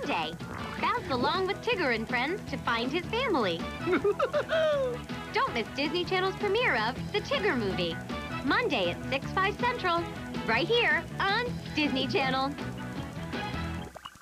Monday. Bounce along with Tigger and friends to find his family. Don't miss Disney Channel's premiere of The Tigger Movie. Monday at 6/5 Central, right here on Disney Channel.